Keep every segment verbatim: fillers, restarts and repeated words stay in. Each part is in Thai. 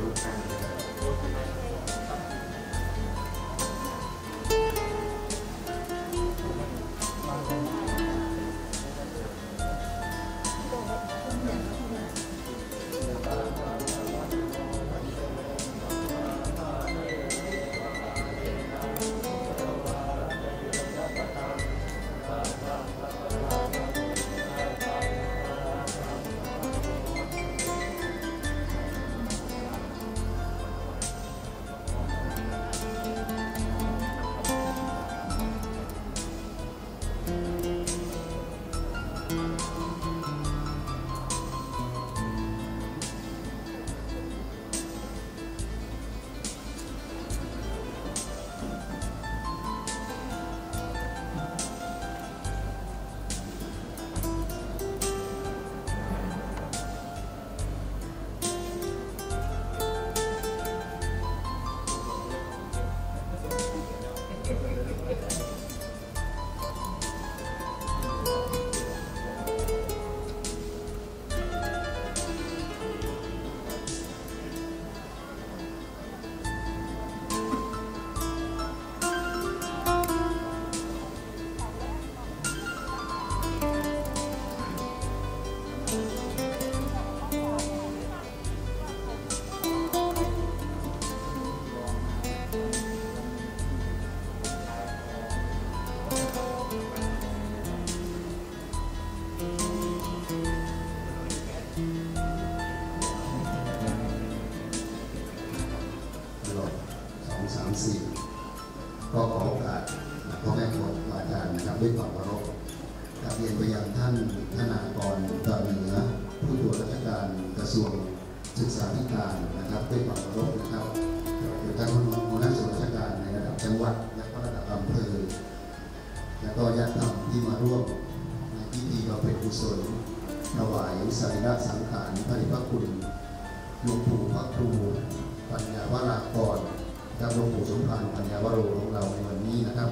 สี่ก็ขอโอกาสพ่อแม่ครูอาจารย์นะครับด้วยความเคารพกราบเรียนไปยังท่านธนากรดอนเหนือผู้ตรวจราชการกระทรวงศึกษาธิการนะครับด้วยความเคารพนะครับโดยท่านหัวหน้าส่วนราชการในระดับจังหวัดและระดับอำเภอและก็ญาติธรรมที่มาร่วมในพิธีบำเพ็ญกุศลถวายสรีระสังขารพระเดชพระคุณหลวงปู่พระครูปัญญาวรากรกับหลวงปู่สมภารปัญญาวโรของเราในวันนี้นะครับ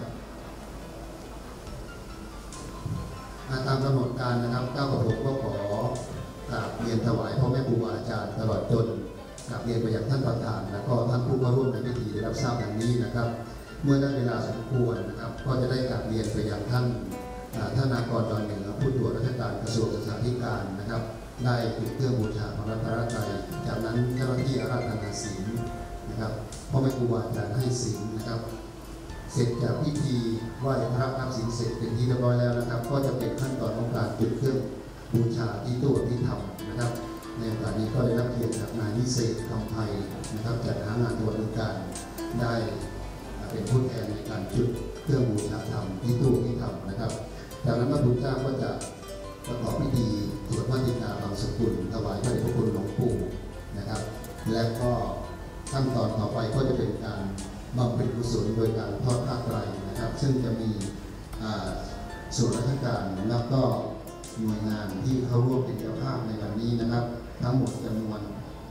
ตามกำหนดการนะครับเก้ากับผมก็ขอกราบเรียนถวายพ่อแม่ครูอาจารย์ตลอดจนกราบเรียนไปยังท่านประธานและก็ท่านผู้เข้าร่วมในพิธีได้รับทราบอย่างนี้นะครับเมื่อได้เวลาสมควรนะครับก็จะได้กราบเรียนไปยังท่านท่านนากรดอนเหนือผู้ตรวจราชการกระทรวงศึกษาธิการนะครับได้ติดเครื่องบูชาพระรัตนตรัยจากนั้นเจ้าหน้าที่อาราธนาศีลนะครับพ่อแม่ครูอาจารย์ให้ศีลนะครับเสร็จจากพิธีไหว้พระรับศีลเสร็จเป็นที่เรียบร้อยแล้วนะครับก็จะเป็นขั้นตอนของการจุดเครื่องบูชาที่ตู้ที่ทำนะครับในโอกาสนี้ก็ได้รับเกียรติจากนายนิเศษคำไพนะครับจัดหางานตัวบริการได้เป็นผู้แทนในการจุดเครื่องบูชาธรรมที่ตู้ที่ทำนะครับจากนั้นพระพุทธเจ้าก็จะประกอบพิธีสวดมติกาบางสกุลถวายพระเดชพระคุณหลวงปู่นะครับและก็ขั้นตอนต่อไปก็จะเป็นการบำเพ็ญกุศลโดยการทอดผ้าไตรนะครับซึ่งจะมีส่วนราชการแล้วก็หน่วยงานที่เข้าร่วมเป็นเจ้าภาพในวันนี้นะครับทั้งหมดจำนวน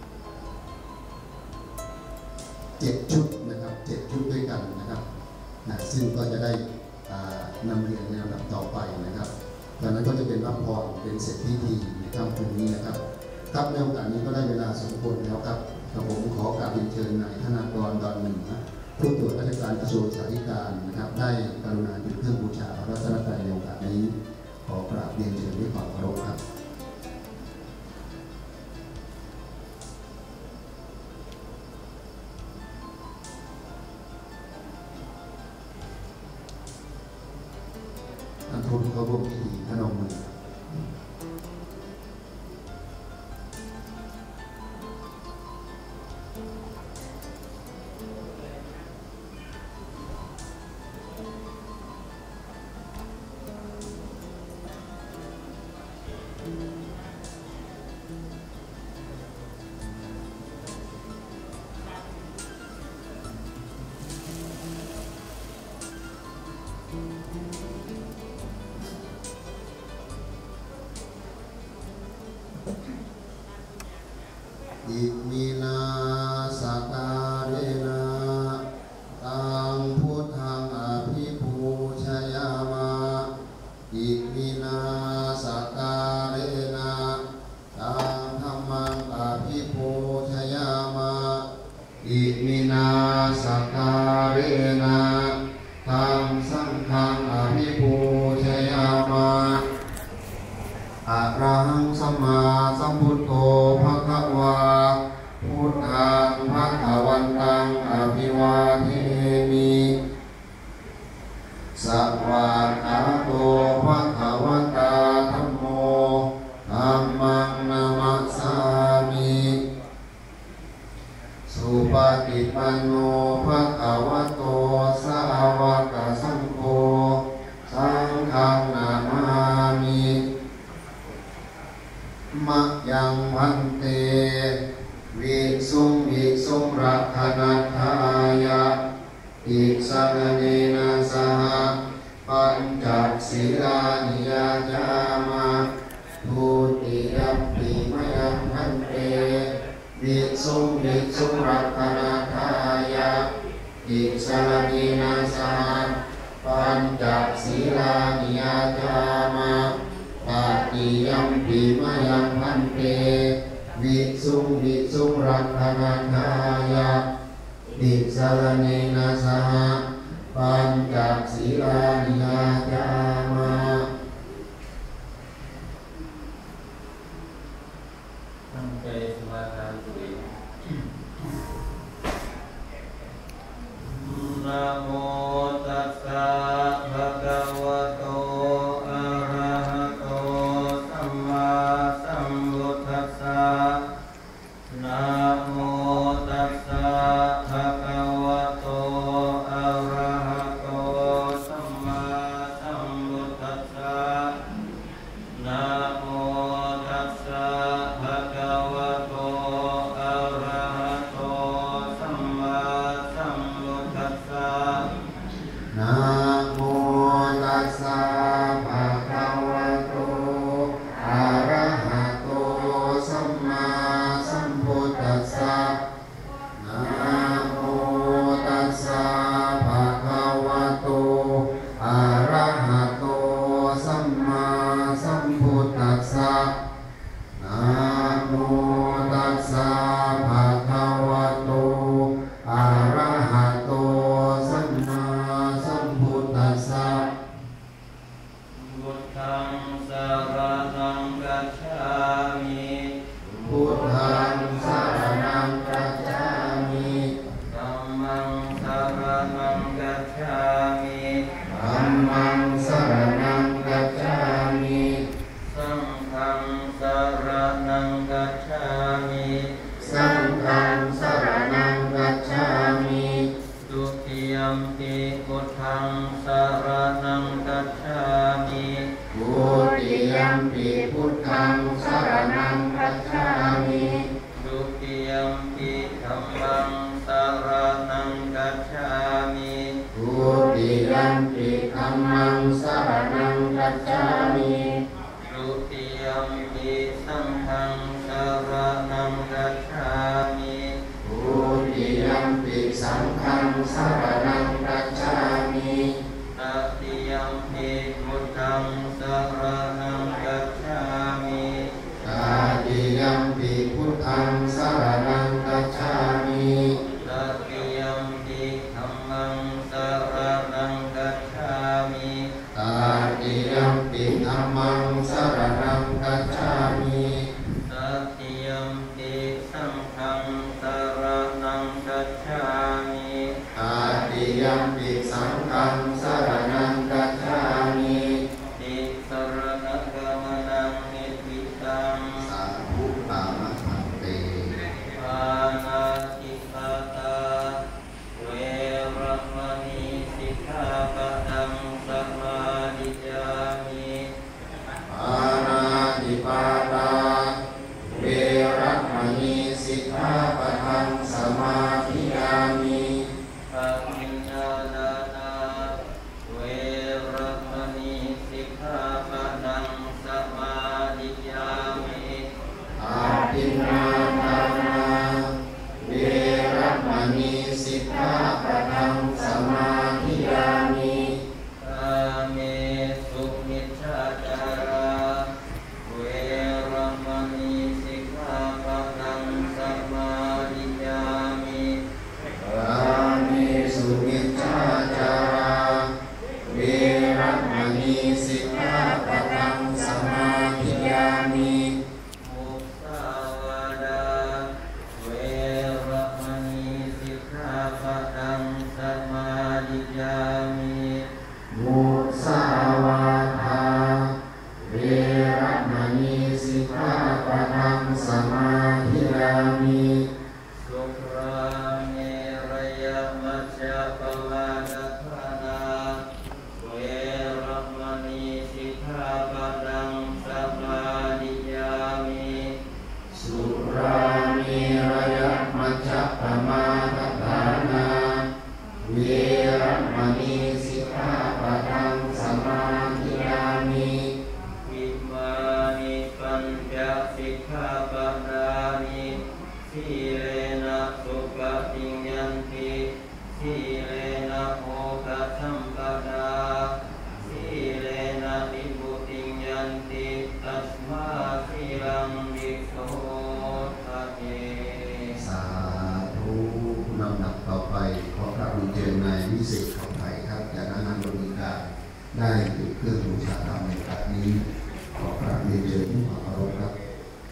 เจ็ดชุดนะครับเจ็ดชุดด้วยกันนะครับนะซึ่งก็จะได้นำเรียนในลำดับต่อไปนะครับจากนั้นก็จะเป็นรับพรเป็นเสร็จพิธีในค่ำคืนนี้นะครับครับในโอกาสนี้ก็ได้เวลาสมควรแล้วครับกับผมขอกราบเชิญนายธนากรดอนเหนือผู้ตรวจราชการกระทรวงศึกษาธิการนะครับได้กรุณาจุดเครื่องบูชาพระรัตนตรัยในโอกาสนี้ขอกราบเรียนเชิญด้วยความเคารพครับท่านผู้เข้าร่วมพิธีพนมมืออิมินาสการะนะตังพุทธังอภิปูชยามะอิมินาสการะนะตังธัมมังอภิปูชยามะมาสัมพุทโธภควาพุทธังภวันตังอภิวาเทมิสัพพะคะโตภควตาธัมโมธัมมังนามัสสามิสุปฏิปันโนภควโตสาวกสังโฆสังฆังนามามิมะยังพันเตวิสุงวิสุงรักขณทายะอิสรเนนะสหปัญจศีลานิยาจามะภูติยัมปิมะยังพันเตวิสุงวิสุงรักขณทายะอิสรเนนะสหปัญจศีลานิยาจามะปาติยัมปิมะยังพันเตวิสุงวิสุงรักขณทายะอิสรเนนะสหปัญจศีลานิยาจามะตั้งใจสมาทานตัวเองนะโมตัสสะภะคะวะโตอะระหะโตสัมมาสัมพุทธัสสะนะโมตัสสะภะคะวะโตอะระหะโตสัมมาสัมพุทธัสสะนะโมตัสสะภะคะวะโตอะระหะโตสัมมาสัมพุทธัสสะนะโมตัสสะภะคะวะโตอะระหะโตสัมมาสัมพุทธัสสะนะโมตัสสะภะคะวะโตอะระหะโตสัมมาสัมพุทธัสสะนะโมตัสสะภะคะวะโตอะระหะโตสัมมาสัมพุทธัสสะพุทธังสรณังกัจฉามิพุทธังสรณังกัจฉามิธัมมังสรณังกัจฉามิธัมมังสรณังกัจฉามิสังฆังสรณังกัจฉามิสังฆังสรณังกัจฉามิทุติยัมปิพุทธังสรณังกัจฉามิทุติยัมปิพุทธังสรณังกัจฉามิทุติยัมปิธัมมังสรณังกัจฉามิทุติยัมปิธัมมังสรณังกัจฉามิทุติยัมปิสังฆังสรณังกัจฉามิทุติยัมปิสังฆังสรณังกัจฉามิตติยัมปิพุทธังสรณังกัจฉามิตติยัมปิพุทธังสรณังกัจฉามิตติยัมปิธัมมังสรณังกัจฉามิตติยัมปิธัมมังสรณังกัจฉามิตติยัมปิสังฆังสรณังกัจฉามิตติสิกขาปดานิสีเลนะสุปฏิญญันติสีเลนะโภคสัมปดาสีเลนะนิพพุติญญันติตัสมาสีลังวิโสทะเยสาธุลำดับต่อไปขอกราบเรียนเชิญนายวิเศษของไทยครับจากนั้นบริการได้ติดเครื่องบูชาธรรมในการนี้ขอกราบเรียนเชิญผู้มาเคารพครับ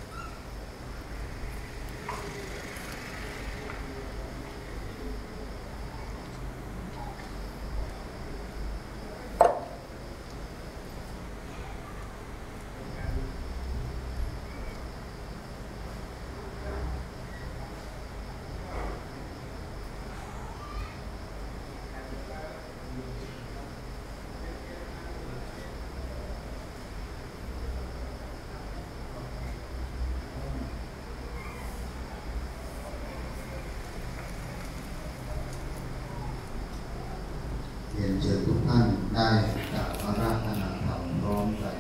เรียนเชิญทุกท่านได้กราบอาราธนาธรรมพร้อมกัน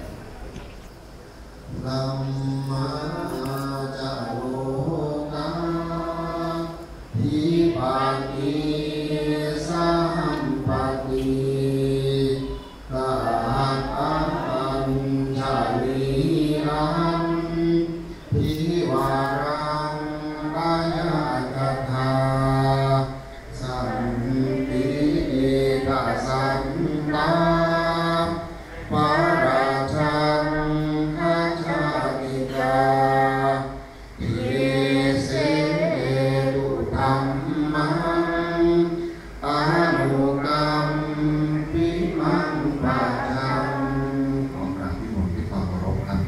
ธัมมาจาโลกาทิปัสสิสัมปติกาตัญจาลีรังทิวารังกายกัตถาสันติสันตาปาราชังคัจฉามิกาเทเสตุธัมมังอนุกัมปิมังปัจจังของพระพิมลที่ความเคารพครับ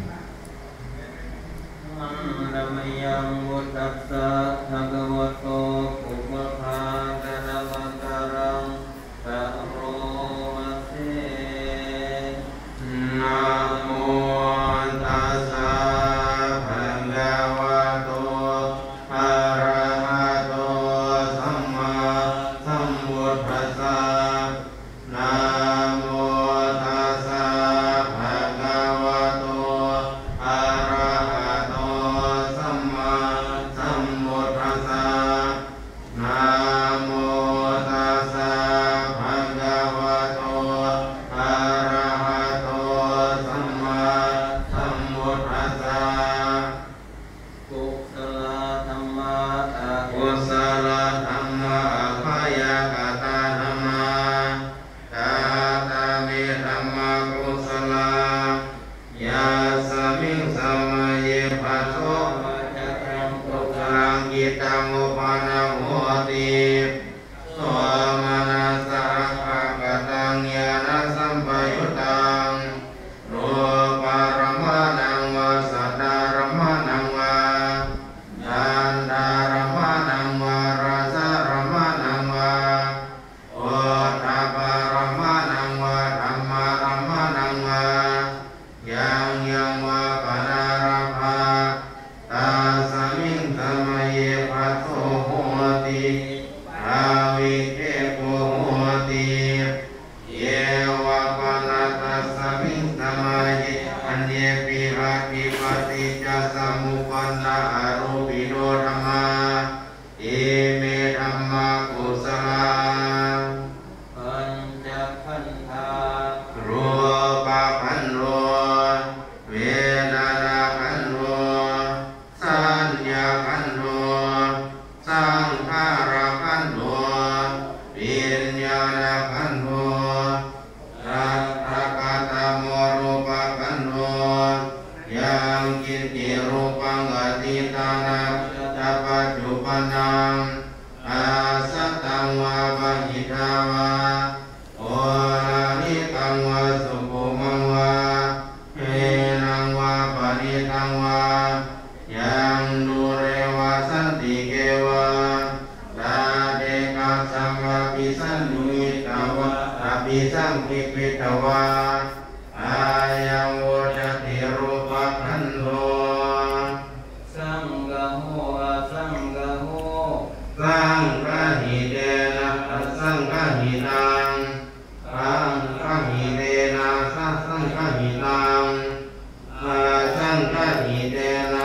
มันดมยังวุตัสสะภะคะวะโตปุพพากะนะมะกะรังกะโรมะเสนะโมตัสสะภะคะวะโตอะระหะโตสัมมาสัมพุทธัสสะนะโมตัสสะภะคะวะโตอะระหะโตสัมมาสัมพุทธัสสะนะโมตัสสะภะคะวะโตอะระหะโตสัมมาสัมพุทธัสสะกุศลธัมมากุศลธัมมาภยกตาธัมมากาตามิธัมมากุศลายาสมิงสมัยปัสโสจักขังกุศลังกิตังอุปนาโหติโสมานัสสะภะกตังญาณสัมปยุตตังรูปารมานังวาสัทธารมานังวายันธารมานังวาราสารมานังวาโอทาปารมานังวาธรรมารมานังวายังยังวาปนาราภาตาสมิงสมัยปัสโสโหติอาวิเกโกโหติเยวะปนาตัสสมิงสมัยอันเยปิหะติปฏิจจสมุปปันนาอรูปิโนธัมมาเอเมธัมมากุศลาปัญจขันธารูปขันโธเวทนาขันโธสัญญาขันโธสังขารขันโธวิญญาณขันโธสัทธกตโมรูปขันโธยังกินติรูปังอติตานังจะปัจจุบันนังอาสัตตังวาปหิทาวาโอนานิตังวาสุภมังวาเฮนังวาปนิตังวายังดูเรวาสันติเกวาตาเดกัสสัมวาปิสันนุยิตาวะอภิสัมภิปิตวาอายังโวจติรูปขันโธสังฆโหอาสังฆโหสังฆหิเตนะอสังฆหิตังสังฆหิเตนะสัสังฆหิตังอาสังฆหิเตนะ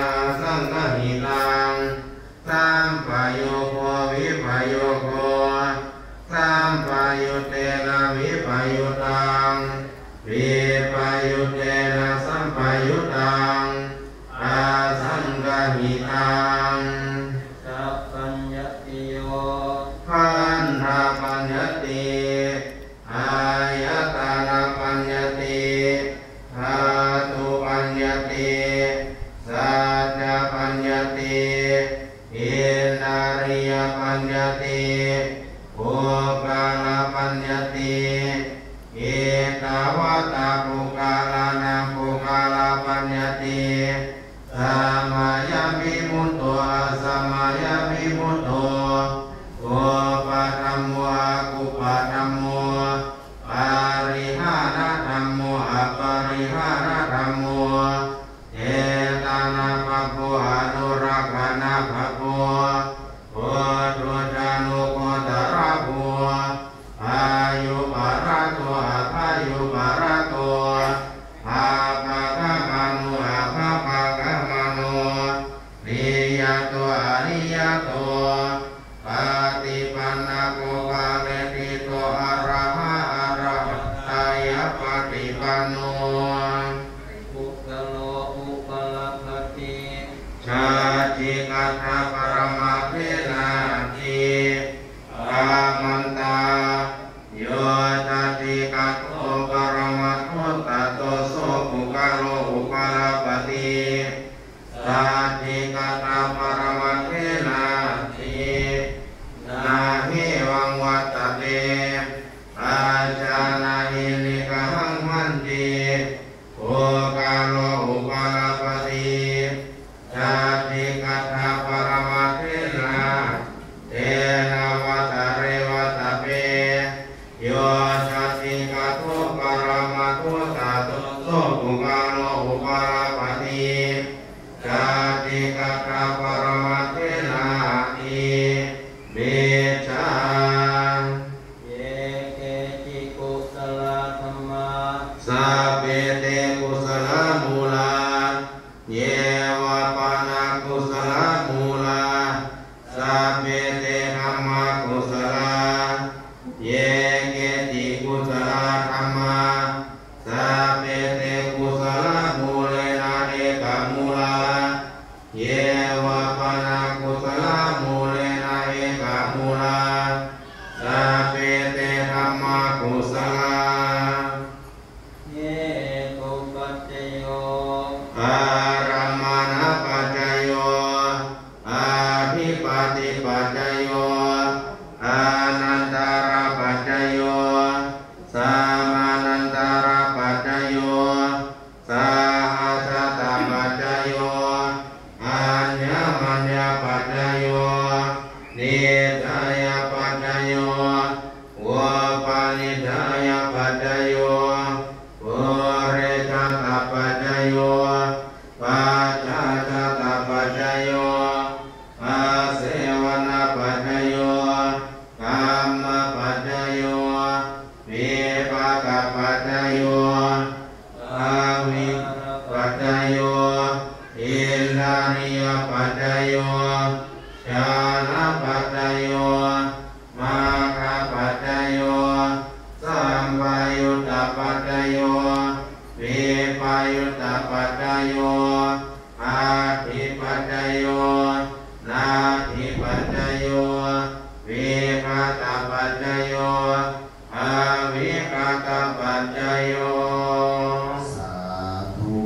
หิตังสัพพัญญติโยขันธปัญญติอายตนะปัญญติธาตุปัญญติสัจจปัญญติอินทรียปัญญติภูกาลปัญญติเอกวัตตภูกาลานังภูกาลปัญญติสัมมายัมปิมุตโตสัมมายัมปิมุตโตอุปธัมโมกุปธัมโมปาริหานธัมโมอปาริหานธัมโมเจตนาภะโพอนุรักขณะภะโพโพตุจานุโคตระโพอายุปาระโตอายุปาระโตอาภะคะมะโนอาภะภะคะมะโนริยโตอริยโตปฏิปันนะโกภะเวทิโตอะระหะอะระหะตายะปฏิปันโนปุกขโลอุปลัพพติชาจิกัตถะปรมัตถ์นาทิอามันตาโยตัสสิกัตโตปรมัตถ์ตัตโตโสปุกขโลอุปลัพพติชาจิกัตถะปรมัตถ์นาทินาหิวังวัตเตอาจานาหินิกหังมันติภูกาโลอุปลัพพติชาติกัตถะปรมัตถ์นาเตนะวัตเรวัตเปโยชาติกัตโตปรมัตถ์ตัตโตภูกาโลอุปลัพพติชาติกัตถะปรมัตถ์นาทิเมชาเยเกจิกุสลธัมมาสัพเพเตกุสลมูลาเยวะปานากุสลมูลาสัพเพเตธัมมากุสลาเยเกจิกุสลธัมมาสัพเพเตกุสลมูเลนะเอกมูลาเยวะปานากุสลมูเลนะเอกมูลาสัพเพเตธัมมากุสลาเยโกปัจจโยอารัมมานะปัจจโยอาภิปติปัจจโยอานันตระปัจจโยสามานันตระปัจจโยสาหัสสตปัจจโยอัญญมัญญปัจจโยนิทายปัจจโยวะปานิทายปัจจโยปุเรชาตปัจจโยปัจจาชาตปัจจโยอาเสวนาปัจจโยกัมมปัจจโยวิปากปัจจโยอาวิปัจจโยอินทรียปัจจโยชานะปัจจโยมาคปัจจโยสัมปายุตตปัจจโยวิปายุตตปัจจโยอาทิปัจจโยนาทิปัจจโยวิคตปัจจโยอาวิคตปัจจโยสาธุ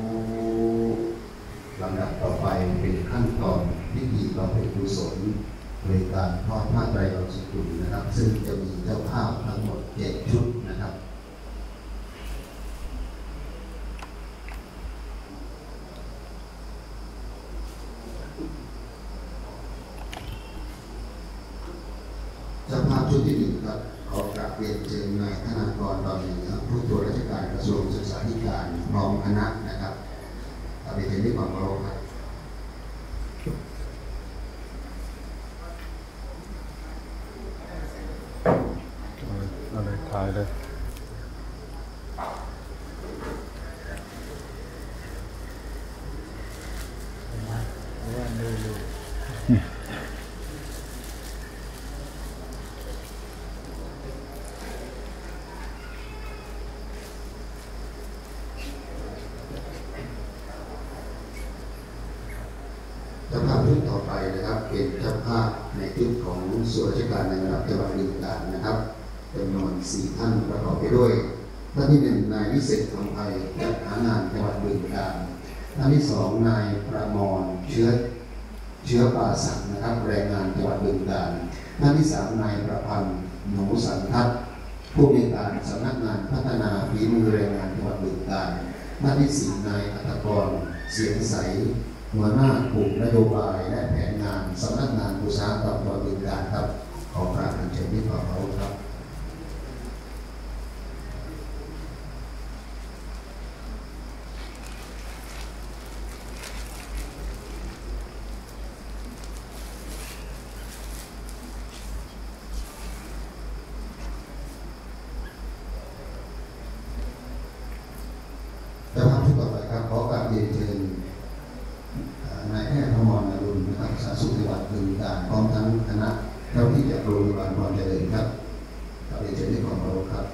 ลำดับต่อไปเป็นขั้นตอนพิธีบำเพ็ญกุศลโดยการทอดผ้าไตรบรรสุกุลนะครับซึ่งจะมีเจ้าภาพทั้งหมดเจ็ดชุดนะครับเจ้าภาพชุดที่หนึ่งครับขอกราบเรียนเชิญนายธนากรตอนนี้ครับผู้ตรวจราชการกระทรวงศึกษาธิการพร้อมคณะนะครับเอาไปเห็นด้วยความเคารพครับอะไรถ่ายเลยเจ้าภาพชุดต่อไปนะครับเป็นเจ้าภาพในชุดของส่วนราชการในระดับจังหวัดบึงกาฬนะครับจำนวนสี่ท่านประกอบไปด้วยท่านที่หนึ่งนายวิเศษคำไพจัดหางานจังหวัดบึงกาฬท่านที่สองนายประมรเชื้อเชื้อป่าสักนะครับแรงงานจังหวัดบึงกาฬท่านที่สามนายประพันธ์หนูสันทัศน์ผู้อำนวยการสำนักงานพัฒนาฝีมือแรงงานจังหวัดบึงกาฬท่านที่สี่นายอัตกรเสียงใสหัวหน้ากลุ่มนโยบายและแผนงานสำนักงานอุตสาหกรรมจังหวัดบึงกาฬครับขอกราบเรียนเชิญที่ขอเขาครับเจ้าภาพชุดต่อไปครับขอกราบเรียนเชิญนายแพทย์พมร อรุณนะครับสาธารณสุขจังหวัดบึงกาฬพร้อมทั้งคณะเจ้าหน้าที่จากโรงพยาบาลพรเจริญครับกราบเรียนเชิญที่ขอเคารพครับ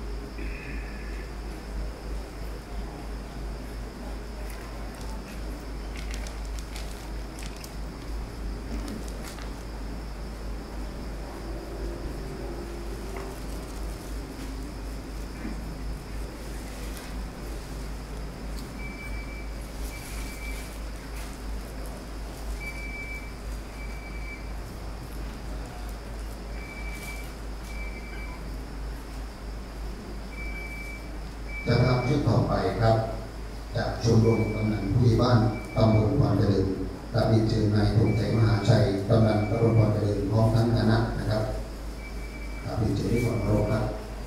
จะทำชุดต่อไปครับจากชมรมกำนันผู้ใหญ่บ้านตำบลพรเจริญกราบเรียนเชิญนายธงชัยมหาชัยกำนันตำบลพรเจริญพร้อมทั้งคณะนะครับกราบเรียนเชิญที่ขอเคารพครับ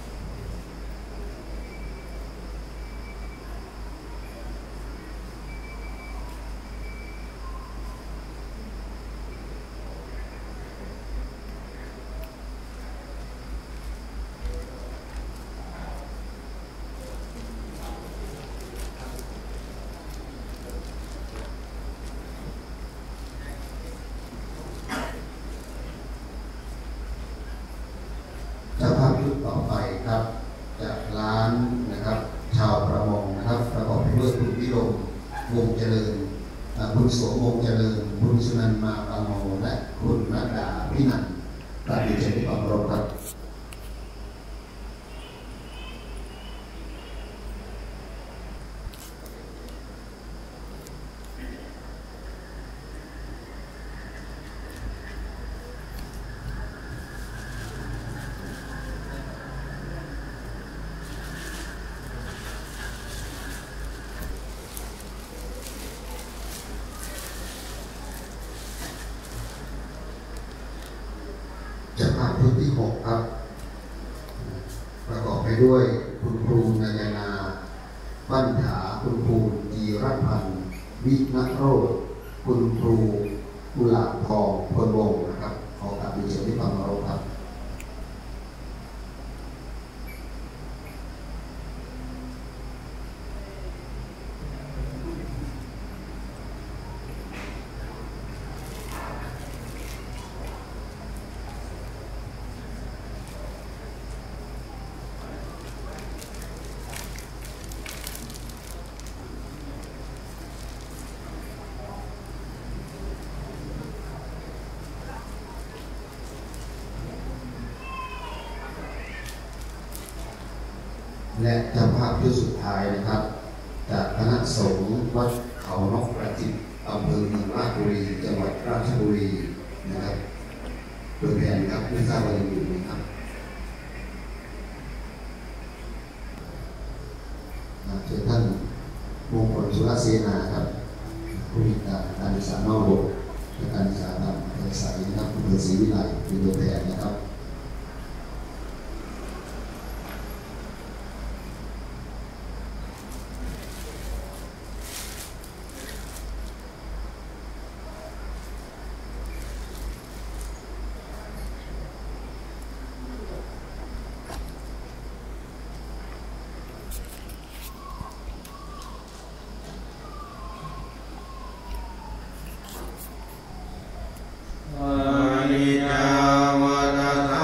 เจ้าภาพชุดต่อไปครับจากร้านนะครับชาวประมงนะครับประกอบไปด้วยคุณวิโรจน์วงเจริญคุณโสมวงเจริญคุณสุนันท์มาปาโมและคุณรัตดาพินันท์กราบเรียนเชิญที่ขอเคารพครับเจ้าภาพชุดที่หกครับประกอบไปด้วยคุณครูนายนาปัญหาคุณครูจีรัตพันธ์วิณโรจน์คุณครูกุหลาบทองพลวงศ์นะครับขอกราบเรียนเชิญที่ความเคารพครับและเจ้าภาพชุดสุดท้ายนะครับจากคณะสงฆ์วัดเขานกประจิตอำเภอเมืองราชบุรีจังหวัดราชบุรีนะครับโดยแทนครับไม่ทราบว่ายังอยู่ไหมครับเชิญท่านมงคลสุรเสนาครับผู้มีการการศึกษานอกระบบและการศึกษาตามอัธยาศัยนะครับอำเภอศรีวิไลเป็นตัวแทนนะครับอนิจจาวัฏฏ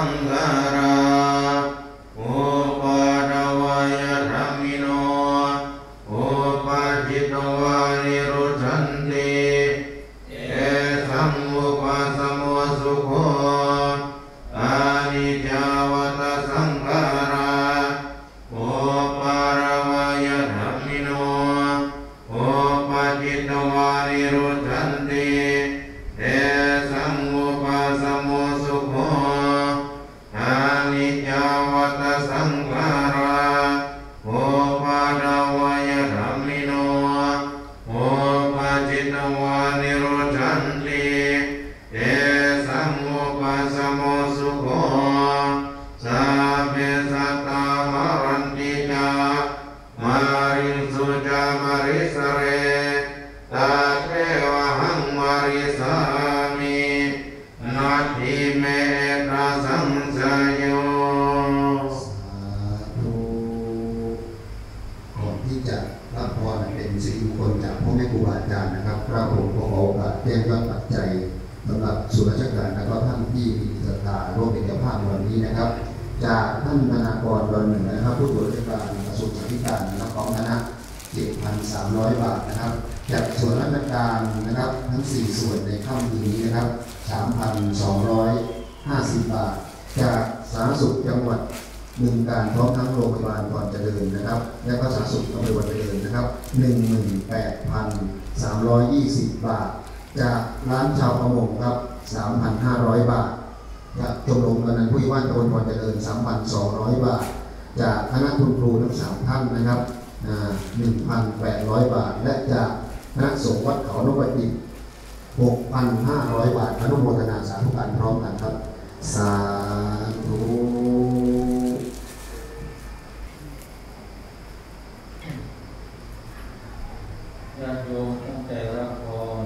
รุจันติเตสังอุปาสโมสุโขอานิจจาวัตสังขาราโอปาดาวายธรรมิโนโอปาจิตวานิรุจันติเตสังอุปาสโมสุโขสัพเพสัตตามรันติจามาริสุจามาริสเรตาเทวหังมาริสามินาทิเมตาสังสยโยสาธุก่อนที่จะรับพรเป็นสิริมงคลจากพ่อแม่ครูบาอาจารย์นะครับพระผมขอโอกาสแจ้งยอดปัจจัยสำหรับส่วนราชการและก็ท่านที่มีศรัทธาร่วมเป็นเจ้าภาพในวันนี้นะครับจากท่านธนากรดอนหนึ่งนะครับผู้ตรวจราชการกระทรวงสาธารณสุขและของคณะ เจ็ดพันสามร้อย บาทนะครับจากส่วนราชการนะครับทั้งสี่ส่วนในค่ำคืนนี้นะครับ สามพันสองร้อยห้าสิบ บาทจากสาธารณสุขจังหวัดบึงกาฬพร้อมทั้งโรงพยาบาลก่อนเจริญนะครับและก็สาธารณสุขอำเภอวันเจริญนะครับ หนึ่งหมื่นแปดพันสามร้อยยี่สิบ บาทจากร้านชาวประมงครับ สามพันห้าร้อย บาทจากชมรมกำนันผู้ใหญ่บ้านตำบลก่อนเจริญ สามพันสองร้อย บาทจากคณะคุณครูทั้งสามท่านนะครับ หนึ่งพันแปดร้อย บาทและจากคณะสงฆ์วัดเขานพจิต หกพันห้าร้อย บาทอนุโมทนาสาธุการพร้อมกันครับสาธุญาติโยมตั้งใจรับพร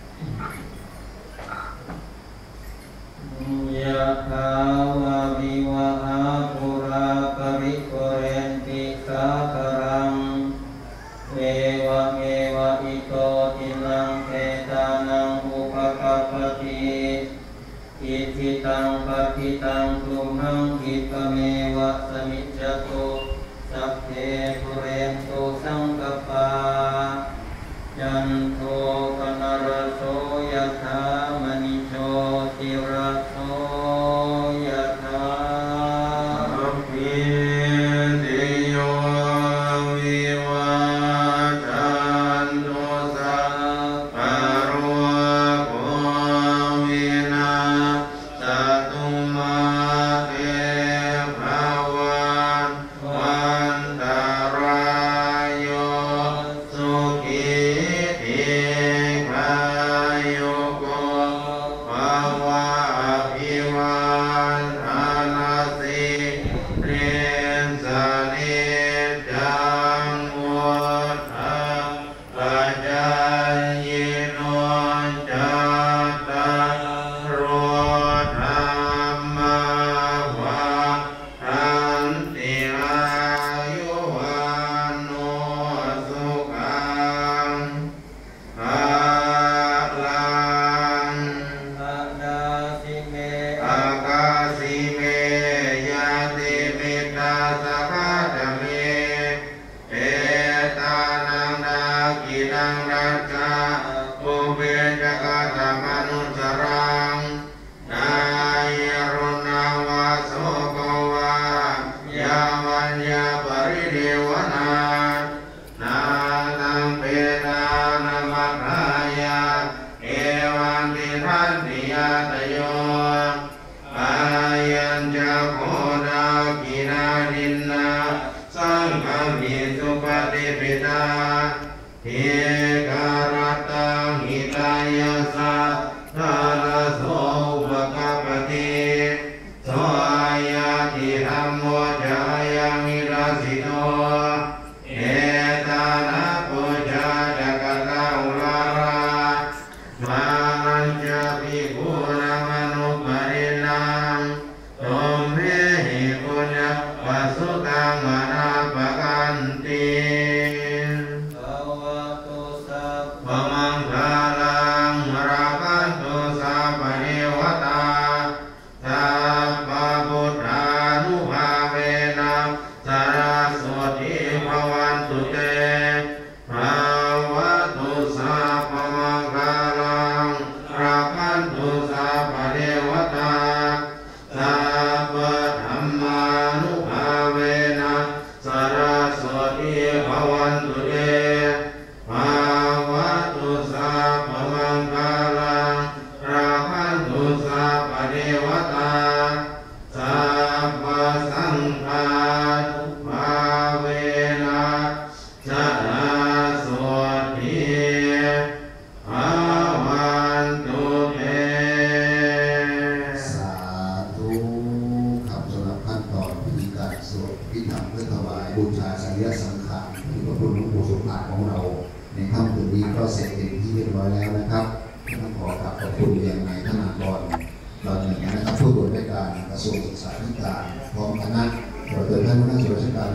ยะถาวาวิวหาปุราปริปุเรนติสาคารังเอวะเมวะอิโตทินังเปตานังอุปกัปปติอิทิตังปฏิตังตุมหังคิปะเมวะสมิจจตุสัพเพปุเรนตุสังกปาจันโทปนรโสยถามณิโชติระโสยถาสัพพิติโยวิวัชชันตุสัพพะโรโควินาศตุมาเตภวันวันตรายโยสุขีติกายุโกภวะอภิวาทนาสิริสนิจังวุฒาปัจจายโนจัตตารโอธรรมวัฏันติอายุวันโนสุขังภาลังอาดาสิเมอากาสิเมยาติมิตาสกัตเมเอตานังนาคินังรัจจาปุเบจกตมนุสรังนายรุณาวาโสโกวายาวัญญาปริเดวนานานังเปตานามัคคายาเอวังติทันติยาตโยอายัญจโคดากินาดินนาสังฆมิสุปฏิปิตาเทการตังหิตายาสัทธาราโสอุปกัปปติโสอายาติธัมโมจายังมิราสิโนเอตานะปุจจาจักตาอุลารามานัญจภิกขุนามนุปรินังตมเมหิปุญญปัสสุตังอนาปกันติภาวะตุสัพปมังคาลังราคันตุสัพพะเทวตาสัพพะพุทธานุภาเวนะสารสวติภวันตุเตภาวะตุสัพพมังคาลัง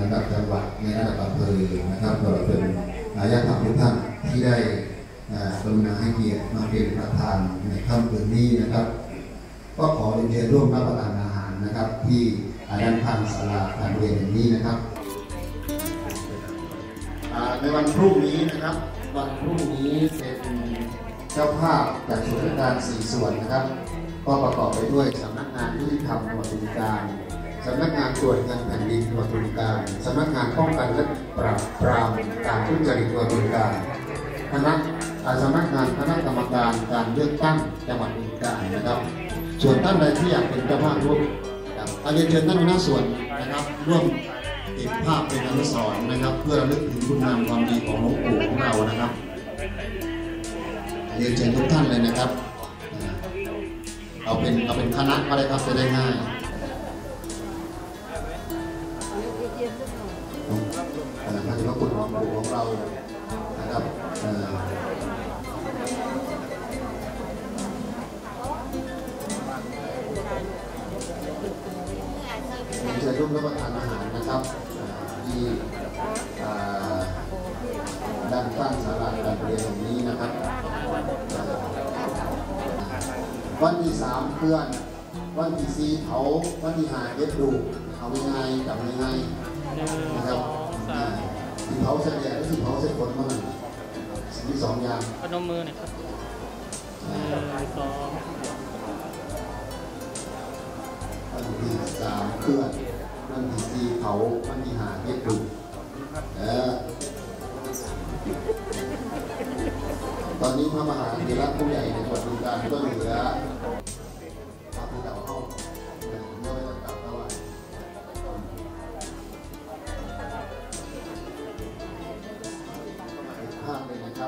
ดับจังหวัดในระดับอำเภอนะครับตลอดจนญาติธรรมทุกท่านที่ได้กรุณาให้เกียรติมาเป็นประธานในค่ำคืนนี้นะครับก็ขอเรียนเชิญร่วมรับประทานอาหารนะครับที่ด้านข้างศาลาการเรียนอย่างนี้นะครับในวันพรุ่งนี้นะครับวันพรุ่งนี้เป็นเจ้าภาพจากส่วนราชการสี่ส่วนนะครับก็ประกอบไปด้วยสำนักงานยุติธรรมจังหวัดบึงกาฬสำนักงานตรวจเงินแผ่นดินจังหวัดบึงกาฬสำนักงานป้องกันและปราบปรามการทุจริตจังหวัดบึงกาฬคณะสำนักงานคณะกรรมการการเลือกตั้งจังหวัดบึงกาฬนะครับส่วนท่านใดที่อยากเป็นเจ้าภาพร่วมอาเรียนเชิญท่านหัวหน้าส่วนนะครับร่วมติดภาพเป็นอนุสรณ์นะครับเพื่อระลึกถึงคุณงามความดีของหลวงปู่ของเรานะครับเรียนเชิญทุกท่านเลยนะครับเอาเป็นเอาเป็นคณะก็ได้ครับจะได้ง่ายพระเจ้าคุณหลวงปู่ของเรานะครับเชิญร่วมรับประทานอาหารนะครับที่ด้านข้างศาลาการเรียนตรงนี้นะครับวันที่สามเพื่อนวันที่สี่เผาวันที่ห้าเย็บดูเอายังไงกับยังไงนะครับที่เผาเสด็จและที่เผาเสด็จผลมันสิ่งที่สองอย่างพนมมือหน่อยครับสองวันที่สามเพื่อนวันที่สี่เผาวันที่ห้าเย็บดูเออตอนนี้พระมหาเถระผู้ใหญ่ในจังหวัดบึงกาฬก็เหลือพระผู้เก่าเข้าเมื่อไม่ต้องกลับแล้วภาพเลยนะครับ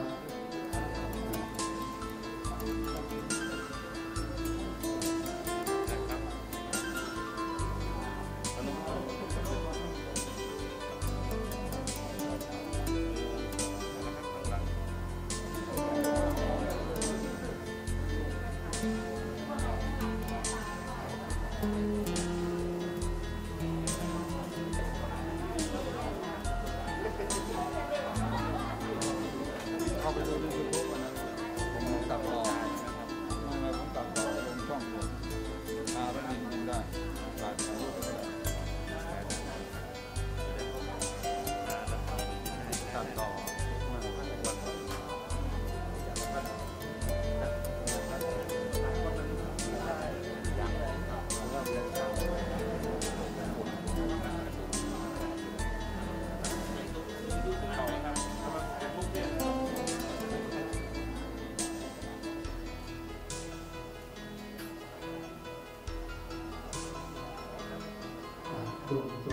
Cool.